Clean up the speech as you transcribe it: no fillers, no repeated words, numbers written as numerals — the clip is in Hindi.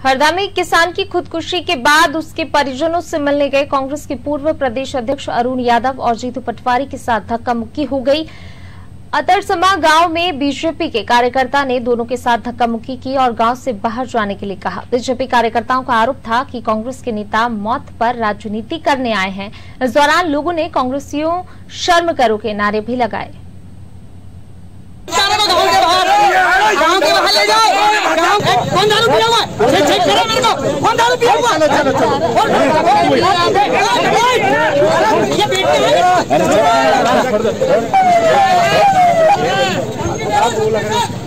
हरदा में किसान की खुदकुशी के बाद उसके परिजनों से मिलने गए कांग्रेस के पूर्व प्रदेश अध्यक्ष अरुण यादव और जीतू पटवारी के साथ धक्का मुक्की हो गई। अतरसमा गांव में बीजेपी के कार्यकर्ता ने दोनों के साथ धक्का मुक्की की और गांव से बाहर जाने के लिए कहा। बीजेपी कार्यकर्ताओं का आरोप था कि कांग्रेस के नेता मौत पर राजनीति करने आए हैं। इस दौरान लोगों ने कांग्रेसियों शर्म करो के नारे भी लगाए। गांव के बाहर ले जाओ। कौन दारू पिया हुआ है? चेक करो मेरे को। कौन दारू पिया हुआ है? ये बेटे हैं।